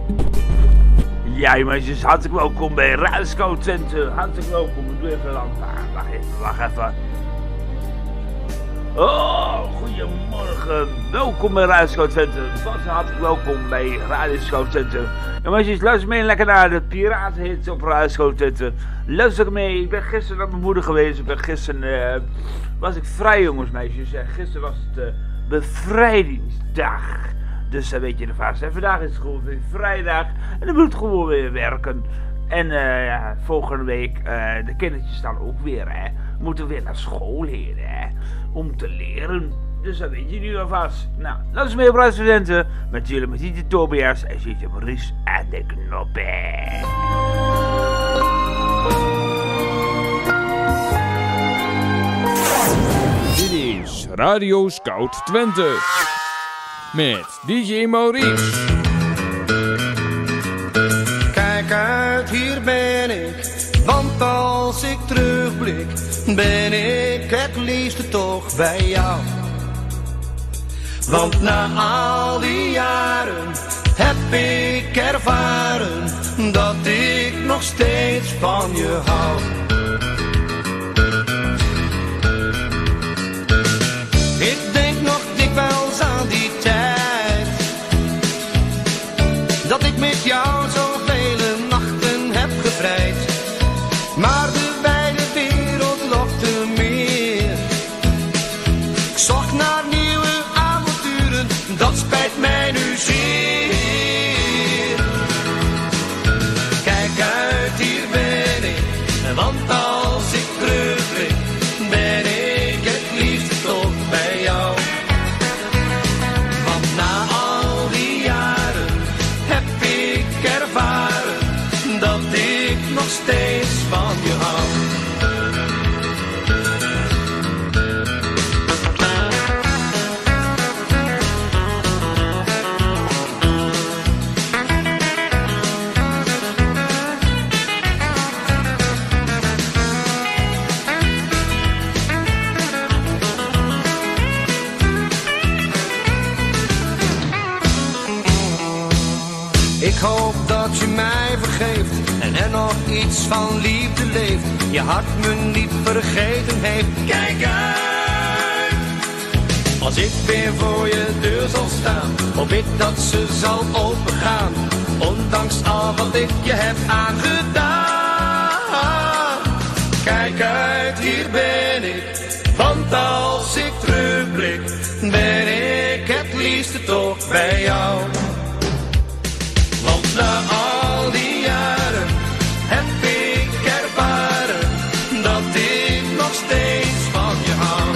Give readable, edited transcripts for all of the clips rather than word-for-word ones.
Ja, jongens, hartelijk welkom bij Radio Twente. Hartelijk welkom. Ik doe even lang. Wacht even. Oh, goedemorgen. Welkom bij Radio Twente. Hartelijk welkom bij Radio Twente. Jongens, luister mee lekker naar de Piratenhits op Radio Twente. Luister mee. Ik ben gisteren naar mijn moeder geweest. Gisteren was ik vrij, jongens, meisjes. Gisteren was het bevrijdingsdag. Dus dan weet je de vast. En vandaag is het gewoon weer vrijdag. En dan moet gewoon weer werken. En volgende week, de kindertjes staan ook weer, hè. Moeten weer naar school heen, hè. Om te leren. Dus dat weet je nu alvast. Nou, dat is meer studenten. Met jullie, met Dieter Tobias. En zit je Maurice aan de knoppen. Dit is Radio Scout Twente. Met DJ Maurice. Kijk uit, hier ben ik. Want als ik terugblik, ben ik het liefste toch bij jou. Want na al die jaren heb ik ervaren dat ik nog steeds van je hou. Ik denk nog dikwijls aan die tijd dat ik met jou zoveel nachten heb gevrijd. Maar de wijde wereld lokte meer. Ik zocht naar nieuwe avonturen, dat spijt mij nu zeer. Kijk uit, hier ben ik, want als ik terugblik, ben ik het liefst toch bij jou. Want na al die jaren heb ik ervaren dat ik nog steeds van je hou. Ik hoop dat je mij vergeeft en er nog iets van liefde leeft. Je hart me niet vergeten heeft. Kijk uit! Als ik weer voor je deur zal staan, hoop ik dat ze zal opengaan. Ondanks al wat ik je heb aangedaan. Kijk uit, hier ben ik. Want als ik terugblik, ben ik het liefste toch bij jou. Want na al die jaren heb ik ervaren dat ik nog steeds van je hou.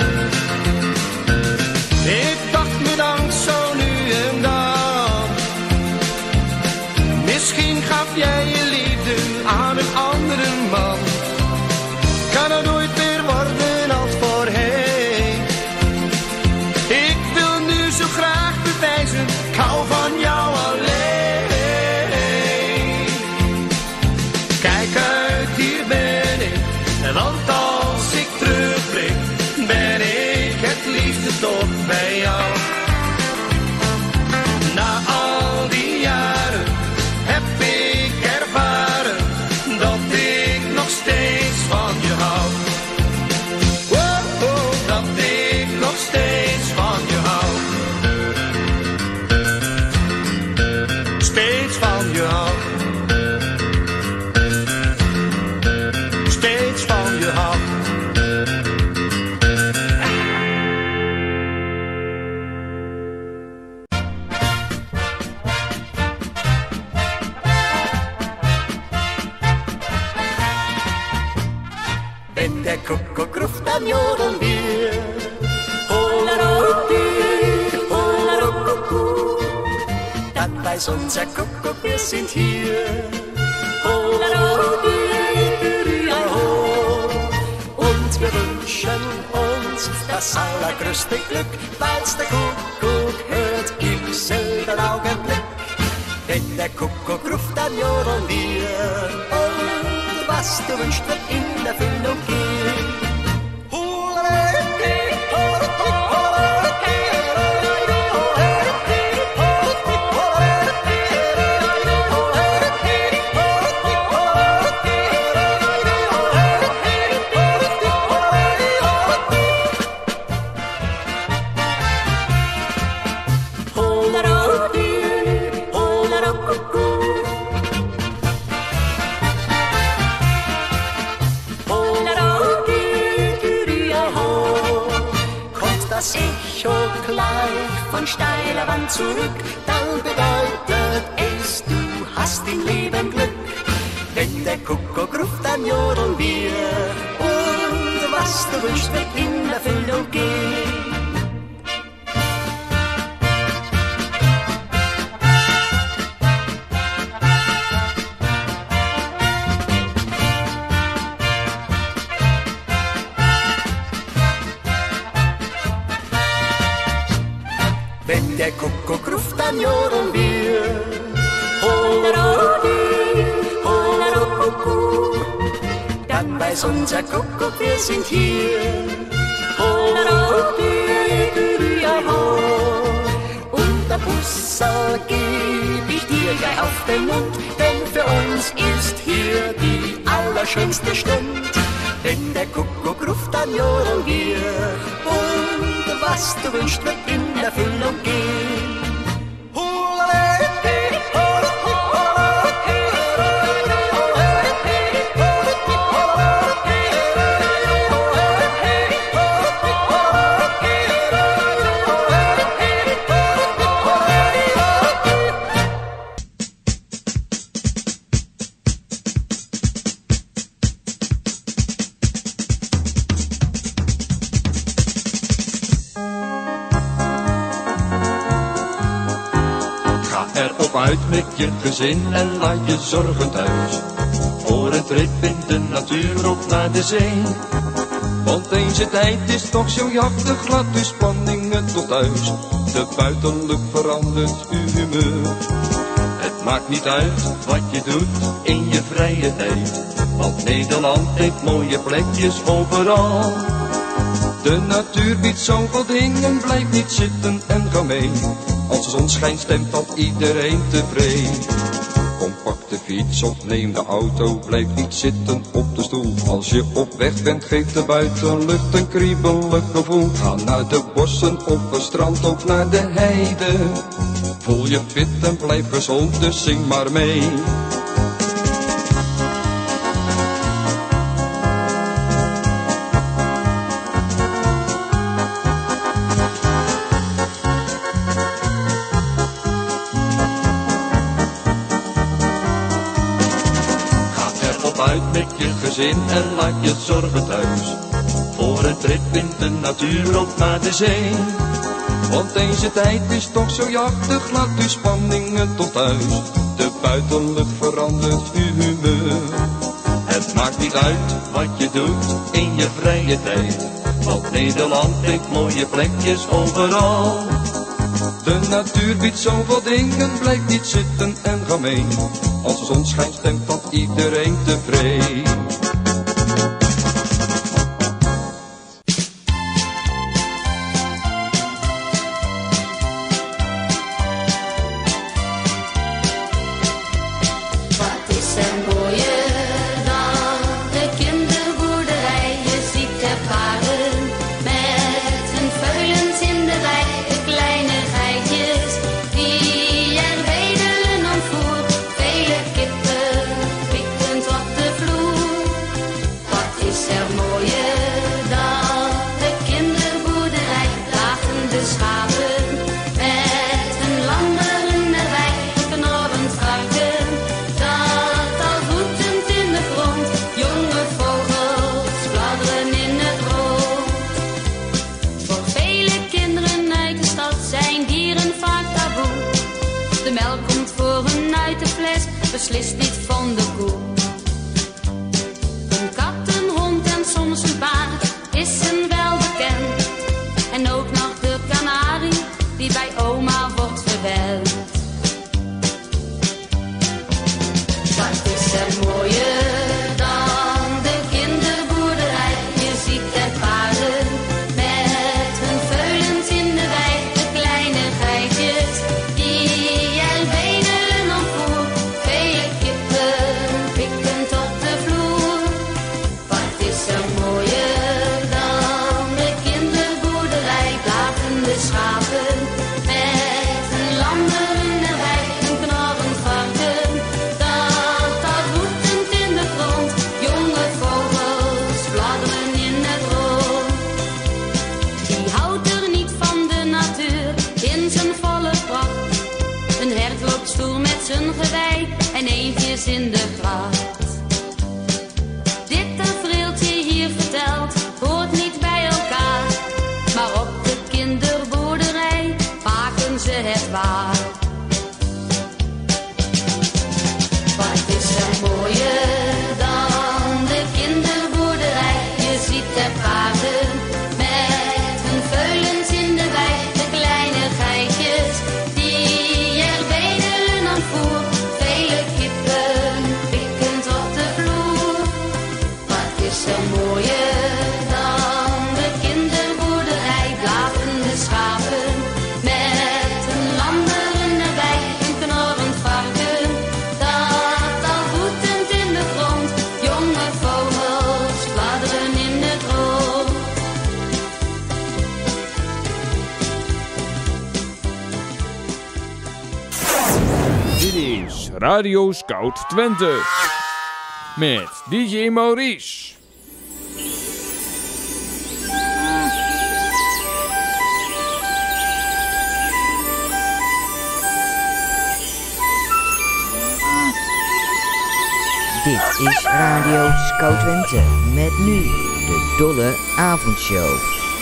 Ik dacht bedankt zo nu en dan. Misschien gaf jij je liefde aan een andere man. Kan het nooit meer worden als voorheen. Ik wil nu zo graag bewijzen, ik hou van jou alleen. Kijk uit, hier ben ik. Want als ik terugblik, ben ik het liefste toch bij jou. Na al die jaren heb ik ervaren dat ik nog steeds van je hou. Oh, dat ik nog steeds van je hou. Steeds van je hou. Steeds van je hou. Wenn der Kuckuck ruft, dann jodeln wir. Holaroti, holarokuku. Dann weiß unser Kuckuck, wir sind hier. Holaroti, und wir wünschen uns das allergrößte Glück, weil's der Kuckuck hört im selben Augenblick. Wenn der Kuckuck ruft, dann jodeln wir. Und was du wünschst, wird in Erfüllung gehen. gleich von steiler Wand zurück, dann bedeutet es, du hast im Leben Glück. Wenn der Kuckuck ruft, dann jodeln wir, und was du wünschst, wird in Erfüllung gehen. Wenn der Kuckuck ruft, dann jodeln wir. Holerodi, holerokuckuck. Dann weiß unser Kuckuck, wir sind hier. Holerodi, ho. Und der Bussel geb ich dir gleich auf den Mund, denn für uns ist hier die allerschönste Stund. Wenn der Kuckuck ruft, dann jodeln wir. Und was du wünschst, wird in Erfüllung gehen. Uit met je gezin en laat je zorgen thuis. Voor een trip in de natuur of naar de zee. Want deze tijd is toch zo jachtig, laat uw spanningen tot thuis. De buitenlucht verandert uw humeur. Het maakt niet uit wat je doet in je vrije tijd. Want Nederland heeft mooie plekjes overal. De natuur biedt zoveel dingen, blijf niet zitten en ga mee. Als de zon schijnt stemt dan iedereen tevreden. Kom pak de fiets of neem de auto, blijf niet zitten op de stoel. Als je op weg bent geeft de buitenlucht een kriebelig gevoel. Ga naar de bossen of het strand of naar de heide. Voel je fit en blijf gezond, dus zing maar mee. Met je gezin en laat je zorgen thuis. Voor een trip in de natuur of naar de zee. Want deze tijd is toch zo jachtig, laat uw spanningen tot thuis. De buitenlucht verandert uw humeur. Het maakt niet uit wat je doet in je vrije tijd. Want Nederland heeft mooie plekjes overal. De natuur biedt zoveel dingen, blijf niet zitten en ga mee. Als de zon schijnt stemt dat iedereen tevreden. Wat is er mooier dan de kinderboerderij? Je ziet de paarden met hun veulens in de wei. De kleine geitjes die er bedelen om voer. Vele kippen pikkend op de vloer. Wat is er mooier dan de kinderboerderij? Lagen de schapen met hun landeren erbij. Knorrend varken dat al voetend in de grond. Jonge vogels bladderen in het rood. Voor vele kinderen uit de stad zijn dieren vaak taboe. De melk komt voor hen uit de fles, beslist niet van de koe. Een kat, een hond en soms een paard is een wel bekend. En ook nog de kanarie die bij oma wordt verwend. Wat is er mooier dan de kinderboerderij? Je ziet de paarden met hun veulens in de wei. De kleine geitjes die er bedelen om voer. Vele kippen in zijn volle pracht. Een hert loopt stoer met zijn gewei en eendjes in de gracht. Dit tafereeltje hier verteld hoort niet bij elkaar, maar op de kinderboerderij maken ze het waar. Wat is er mooier dan de kinderboerderij? Je ziet de paarden met hun veulens in de wei, de kleine geitjes die er bedelen aan voer, vele kippen pikkend op de vloer. Wat is er mooier dan de kinderboerderij? Blafende schapen met een lammeren erbij, een knorrend varken dat al voetend in de grond, jonge vogels fladderen in het rond. Dit is Radio Scout Twente. Met DJ Maurice. Dit is Radio Scout Twente met nu de Dolle Avondshow.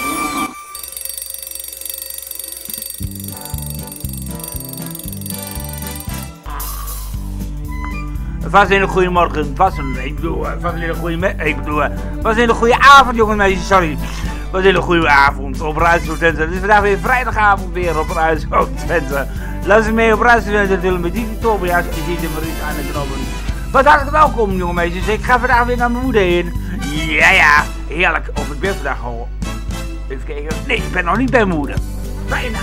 Vast een hele goede morgen, vast een hele goede avond, jongens en meisjes, sorry. Was een hele goede avond op Radio Scout Twente. Het is vandaag weer vrijdagavond weer op Radio Scout Twente. Luister mee op Radio Scout Twente natuurlijk met Didi Tobias en Didi Maurice aan de knoppen. Wat hartelijk welkom, jonge meisjes. Ik ga vandaag weer naar mijn moeder heen. Ja, heerlijk. Of ik ben vandaag al... Even kijken. Nee, ik ben nog niet bij mijn moeder. Bijna.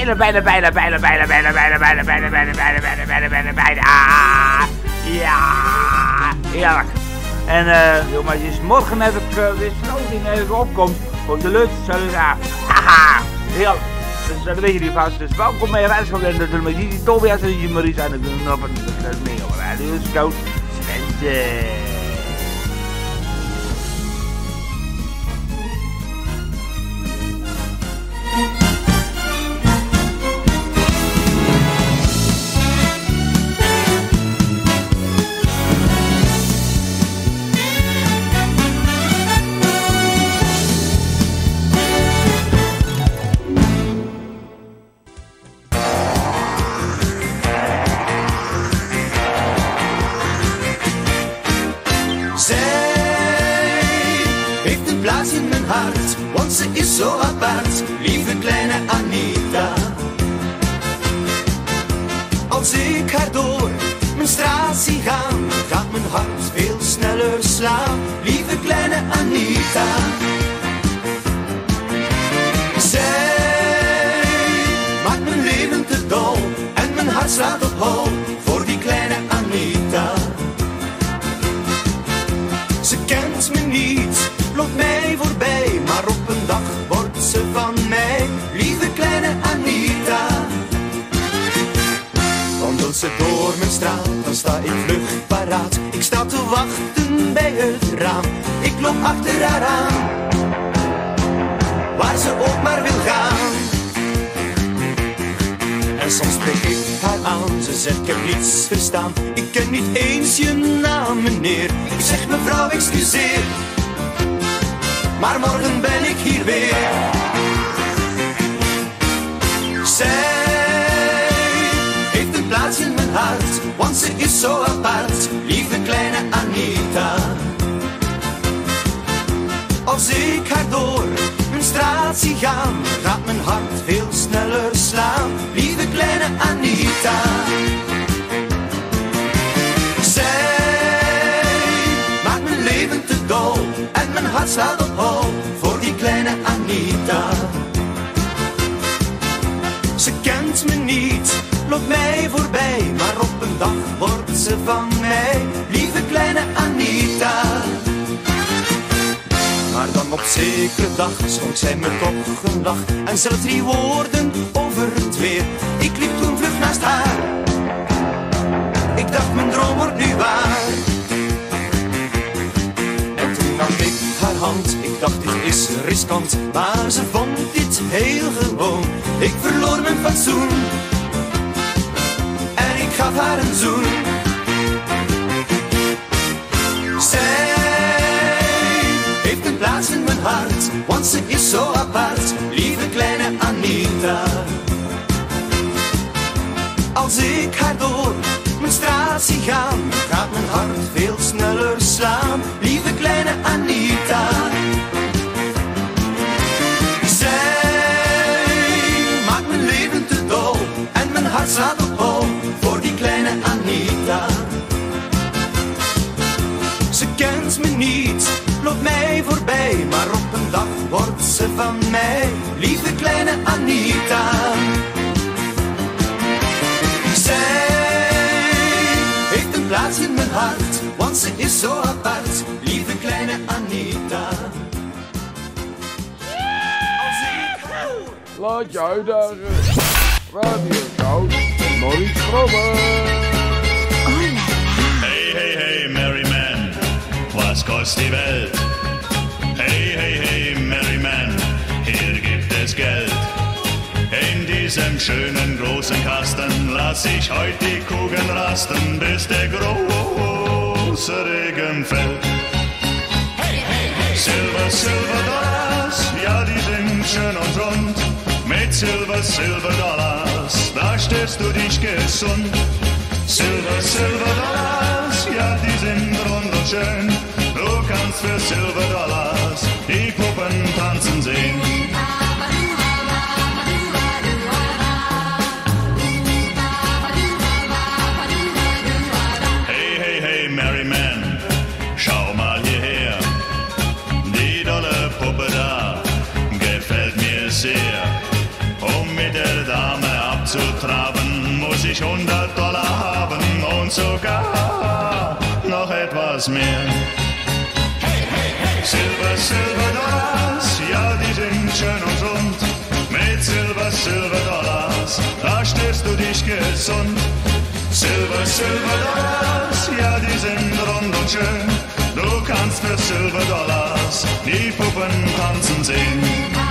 Ja, heerlijk. En jonge meisjes, morgen heb ik weer sloting even opkomt. Voor de lust, zullen ze haha, heerlijk. Dus dat weet je niet vast. Dus welkom bij Radio Scout Twente met Didi Tobias en Didi Maurice aan de knoppen. Dat is mee op Radio Scout Twente. Want ze is zo apart, lieve kleine Anita. Als ik haar door mijn straat zie gaan, gaat mijn hart veel sneller slaan, lieve kleine Anita. Zij maakt mijn leven te dol en mijn hart slaat op hol voor die kleine Anita. Ze kent me niet, loopt mij voorbij, maar op een dag wordt ze van mij, lieve kleine Anita. Wandelt ze door mijn straat, dan sta ik vlug paraat. Ik sta te wachten bij het raam, ik loop achter haar aan, waar ze ook maar wil gaan. En soms spreek ik haar aan, ze zegt ik heb niets verstaan. Ik ken niet eens je naam meneer, ik zeg mevrouw excuseer, maar morgen ben ik hier weer. Zij heeft een plaats in mijn hart, want ze is zo apart, lieve kleine Anita. Als ik haar door mijn straat zie gaan, gaat mijn hart veel sneller slaan, lieve kleine Anita. Zij maakt mijn leven te dol en mijn hart slaat op hol voor die kleine Anita. Ze kent me niet, loopt mij voorbij, maar op een dag wordt ze van mij, lieve kleine Anita. Maar dan op zekere dag schonk zij me toch een lach en zelfs 3 woorden over het weer. Ik liep toen vlug naast haar, ik dacht mijn droom wordt nu waar. En toen nam ik haar hand, ik dacht dit is riskant, maar ze vond dit heel gewoon. Ik verloor mijn een fatsoen. En ik gaf haar een zoen. Zij heeft een plaats in mijn hart, want ze is zo apart, lieve kleine Anita. Als ik haar door mijn straat zie gaan, gaat mijn hart veel sneller slaan, lieve kleine Anita. Zij maakt mijn leven te dol en mijn hart slaat op hol voor die kleine Anita. Ze kent me niet, loopt mij voorbij, maar op een dag wordt ze van mij, lieve kleine Anita. Zij heeft een plaats in mijn hart, want ze is zo apart, lieve kleine Anita. Laat je uitdagen. Radio Scout en Maurice Robben. Hey, hey, hey, merry man, was kostet die Welt? Hey, hey, hey, merry man, hier gibt es Geld. In diesem schönen großen Kasten lass ich heut die Kugeln rasten, bis der große Regen fällt. Hey, hey, hey. Silber, Silber Dollars, ja die sind schön und rund. Mit Silber, Silber Dollars, da stellst du dich gesund. Silber, Silber Dollars, ja die sind rund und schön. Du kannst für Silber Dollars die Puppen tanzen sehen. Merry man, schau mal hierher. Die dolle Puppe da gefällt mir sehr. Um mit der Dame abzutraben, muss ich $100 haben und sogar noch etwas mehr. Hey, hey, hey. Silber, Silber Dollars, ja die sind schön und rund. Mit Silber, Silber Dollars, da stehst du dich gesund. Silber, Silber Dollars, ja die sind rund und schön. Du kannst für Silber Dollars die Puppen tanzen sehen.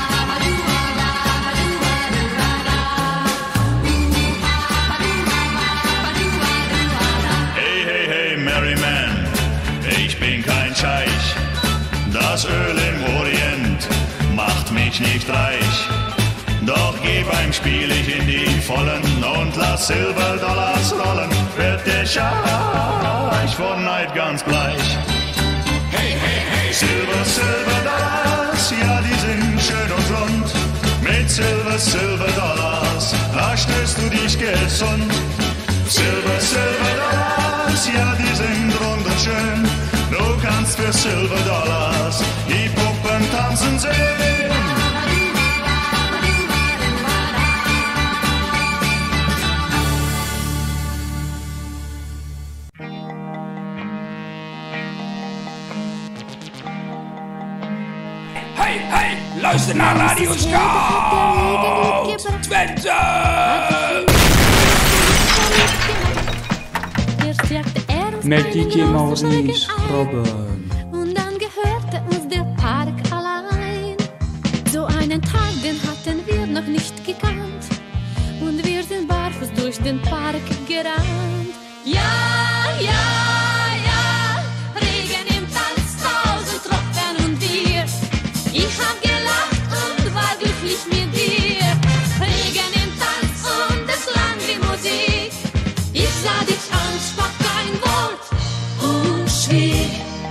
Hey, hey, hey, merry man, ich bin kein Scheich. Das Öl im Orient macht mich nicht reich. Doch geh beim Spiel ich in die Vollen und lass Silberdollars rollen, wird der Scheich vor Neid ganz bleich. Hey, hey, hey. Silber, Silberdollars, ja die sind schön und rund. Mit Silber, Silberdollars, da stößt du dich gesund. Silber, Silberdollars, ja die sind rund und schön. Du kannst für Silberdollars die Puppen tanzen sehen. Hey, hey, luister naar Radio Scout Twente! Met DJ Maurice Robben. Und dann gehörte uns der Park allein. So einen Tag, den hatten wir noch nicht gekannt. Und wir sind barfuß durch den Park gerannt. Ja, ja, ja, Regen im Tanz, 1000 Tropfen und wir. Ich hab gelacht und war glücklich mit dir. Regen im Tanz und es klang wie Musik. Ich sah dich an, sprach kein Wort und schwieg.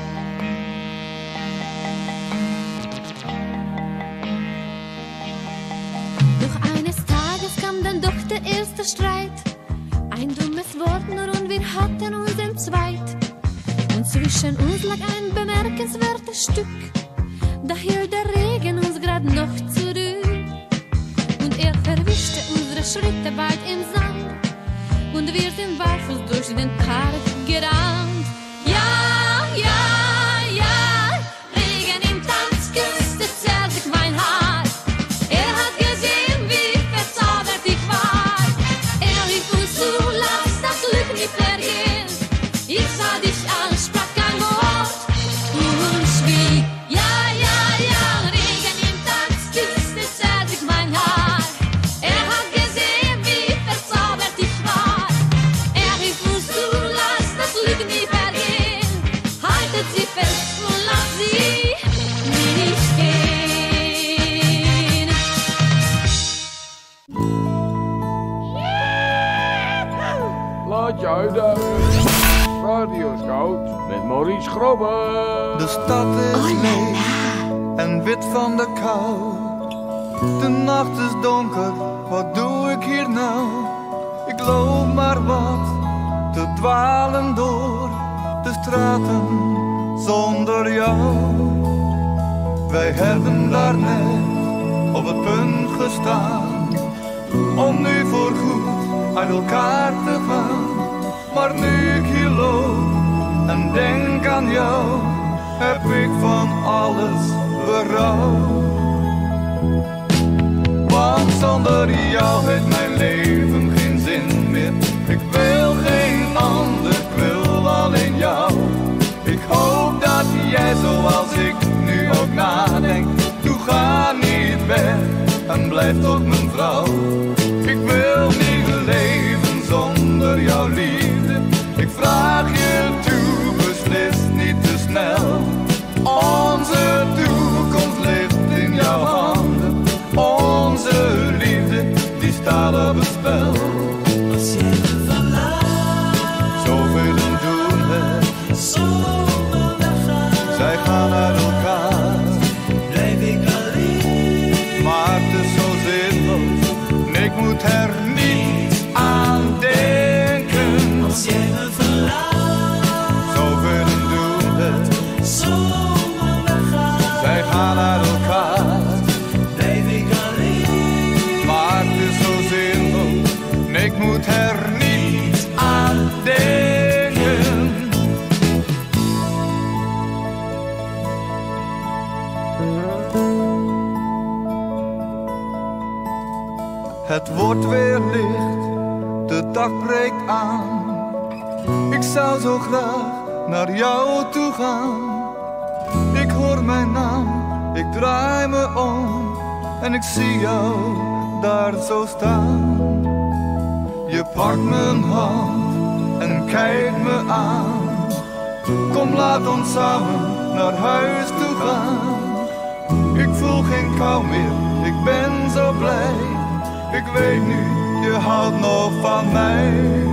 Doch eines Tages kam dann doch der erste Streit. Ein dummes Wort nur und wir hatten uns entzweit. Und zwischen uns lag ein bemerkenswertes Stück. Da hielt der Regen uns grad noch zurück. Und er verwischte unsere Schritte bald im Sand. Und wir sind barfuß durch den Park gerannt. Ja, ja, ja, Regen im Tanz küsste zärtlich mein Haar. Er hat gesehen, wie verzaubert ich war. Er rief uns zu, lass das Glück nicht vergehen. Ich sah dich an, sprach kein Wort und schwieg. Ja, ja, ja, Regen im Tanz küsste zärtlich mein Haar. Er hat gesehen, laat je uitdagen. Radio Scout met Maurice Grobben. De stad is leeg en wit van de kou. De nacht is donker, wat doe ik hier nou? Ik loop maar wat te dwalen door de straten zonder jou. Wij hebben daarnet op het punt gestaan om nu voorgoed uit elkaar te gaan. Maar nu ik hier loop en denk aan jou, heb ik van alles berouw. Want zonder jou heeft mijn leven geen zin meer. Ik wil geen ander, ik wil alleen jou. Ik hoop dat jij zoals ik nu ook nadenkt. Doe ga niet weg en blijf toch mijn vrouw. Ik wil niet leven zonder jouw liefde. Ik vraag je toe, beslis niet te snel. Onze toekomst ligt in jouw handen. Onze liefde, die staat op het spel. Als jij me verlaat, zoveel doen we, zomaar weggaan. Zij gaan uit elkaar, blijf ik alleen. Maar het is zo zinloos, ik moet er niet aan denken. Als jij me verlaat, zoveel doen we, zomaar weggaan. Zij gaan uit elkaar, blijf ik alleen. Maar het is zo zinloos, ik moet er niet aan denken. Het wordt weer licht, de dag breekt aan. Ik zou zo graag naar jou toe gaan. Ik hoor mijn naam, ik draai me om en ik zie jou daar zo staan. Je pakt mijn hand en kijkt me aan. Kom, laat ons samen naar huis toe gaan. Ik voel geen kou meer, ik ben zo blij. Ik weet nu, je houdt nog van mij.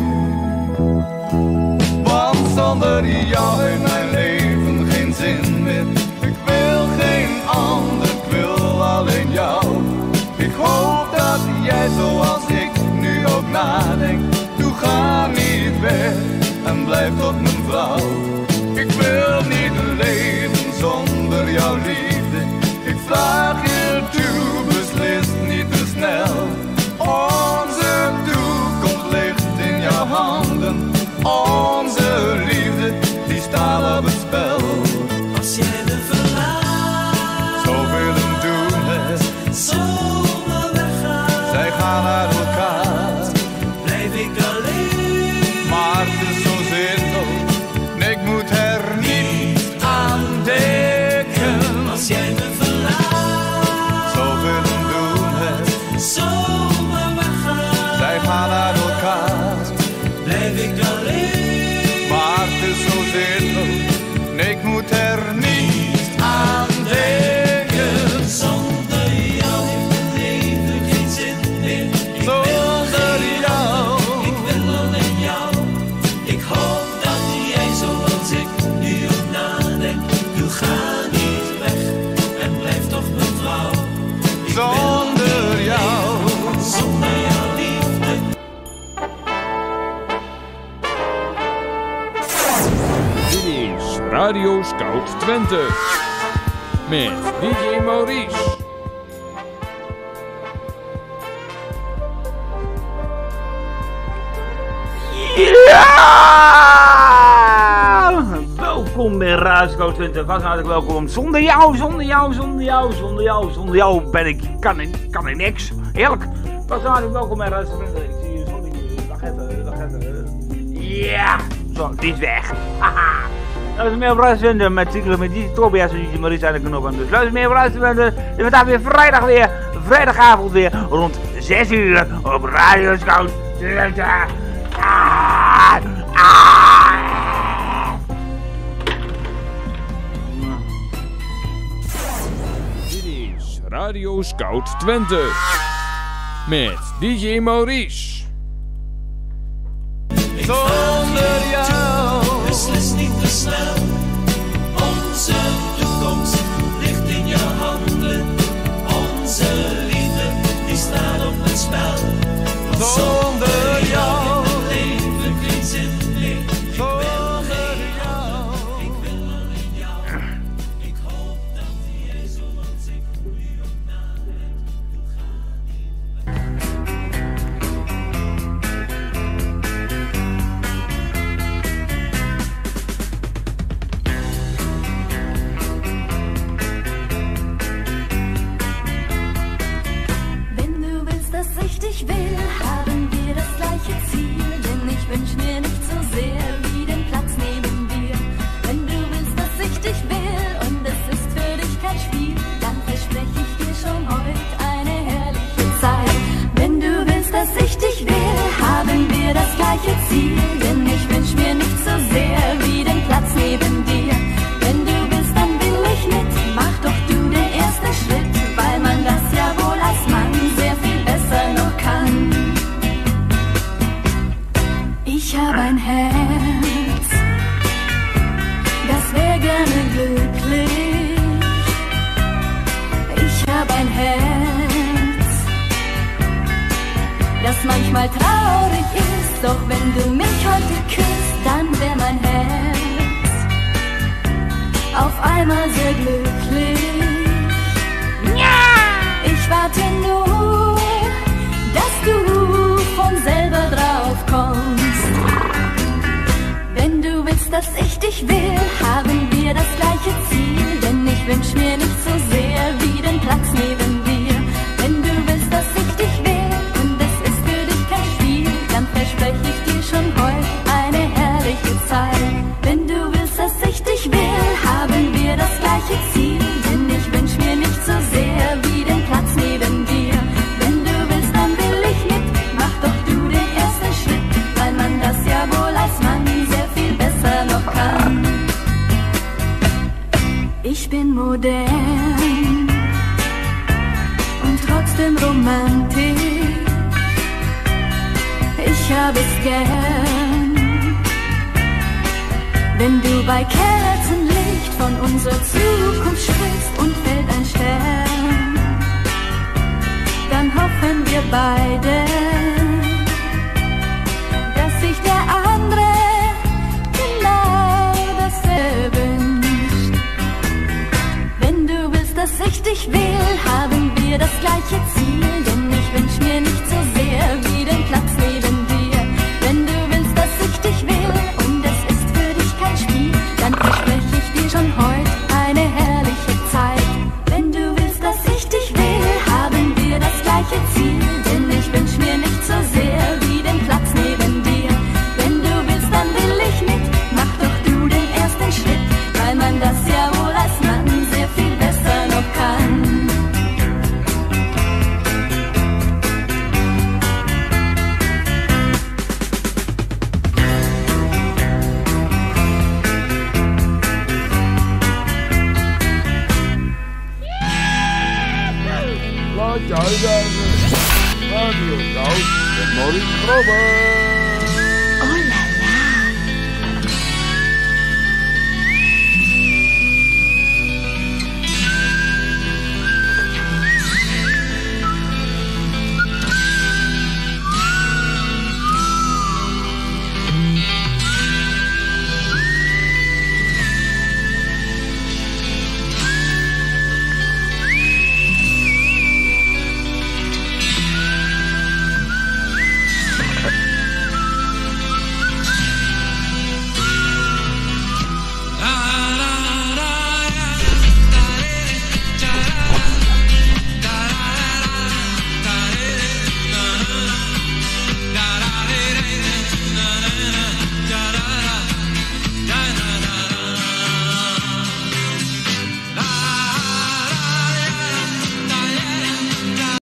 Want zonder jou heeft mijn leven geen zin meer. Ik wil geen ander, ik wil alleen jou. Ik hoop dat jij zoals ik nu ook nadenkt. Doe ga niet weg en blijf tot mijn vrouw. Ik wil niet leven zonder jouw liefde. Ik vraag je toe, beslis niet te snel. Onze toekomst ligt in jouw handen. Onze liefde, die staat op het spel. Als jij me verlaat, zoveel doen het, zomaar weggaan. Zij gaan uit elkaar, blijf ik alleen. Maar het is zo zinloos, ik moet er niet aan denken. Als jij me verlaat, zoveel doen het, zomaar weggaan. Zij gaan uit elkaar, blijf ik alleen. Maar het is zo zinloos, ik moet er niet aan denken. Zonder jou heeft mijn leven geen zin meer. Zonder jou, ik wil alleen jou. Ik hoop dat jij zoals ik nu ook nadenkt. Doe ga niet weg en blijf toch mijn vrouw. Zonder jou, zonder jouw liefde. Dit is Radio Scout Twente met DJ Maurice. Ja! Welkom bij Radio Scout Twente. Was hartelijk welkom. Zonder jou kan ik niks. Heerlijk. Was hartelijk welkom bij Radio Scout Twente. Ik zie je zonnetje. Dag even. Ja! Zo, die is weg. Haha. Dat is meer op Radio Twente met cyclen met die Tobias en die Maurice aan de knop aan. Dus luister meer op Radio Twente. En vandaag weer vrijdagavond weer rond 6 uur op Radio Scout Twente. Dit is Radio Scout Twente met DJ Maurice. zonder jou. Beslis niet te snel. Onze toekomst ligt in je handen. Onze liefde die staat op het spel. Zonder jou. Mijn leven geen zin meer. Ik wil Zonder jou. ik wil alleen jou. Ik hoop dat jij zoals ik nu ook naar het toe Wenn du willst, dass ich dich will, haben wir das gleiche Ziel. Denn ich wünsch mir nicht so sehr wie den Platz neben dir. Wenn du willst, dass ich dich will und es ist für dich kein Spiel, dann verspreche ich dir schon heute eine herrliche Zeit. Wenn du willst, dass ich dich will, haben wir das gleiche Ziel. Denn ich wünsch mir nicht so sehr wie den Platz neben dir. Wenn du willst, dann will ich mit, mach doch du den ersten Schritt, weil man das ja wohl als Mann sehr viel besser noch kann. Ich hab ein Herz, das wär gerne glücklich. Ich hab ein Herz, das manchmal traurig ist. Doch wenn du mich heute küsst, dann wär mein Herz auf einmal sehr glücklich. Ich warte nur, dass du von selber drauf kommst. Wenn du willst, dass ich dich will, haben wir das gleiche Ziel. Denn ich wünsch mir nicht so sehr wie den Platz neben dir. Wenn du willst, dass ich dich will und es ist für dich kein Spiel, dann verspreche ich dir schon heute eine herrliche Zeit. Wenn du willst, dass ich dich will, haben wir das gleiche Ziel. Denn ich wünsch mir nicht so sehr wie den Platz neben dir. Wenn du willst, dann will ich mit, mach doch du den ersten Schritt, weil man das ja wohl als Mann sehr viel besser noch kann. Ich bin modern und trotzdem romantisch. Ich hab es gern, wenn du bei Kerzenlicht von unserer Zukunft sprichst und fällt ein Stern, dann hoffen wir beide, dass sich der andere genau dasselbe wünscht. Wenn du willst, dass ich dich will, haben wir das gleiche Ziel. Denn ich wünsch mir nicht so sehr wie den Platz neben dir. Wenn du willst, dass ich dich will und es ist für dich kein Spiel, dann verspreche ich dir schon heute eine herrliche Zeit. Wenn du willst, dass ich dich will, haben wir das gleiche Ziel. Denn ich wünsch mir nicht so sehr wie den Platz neben dir. Wenn du willst, dann will ich mit, mach doch du den ersten Schritt, weil man das ja wohl als Mann sehr viel besser noch kann. Laat je uitdagen. Radio Koud met Maurice Grobben.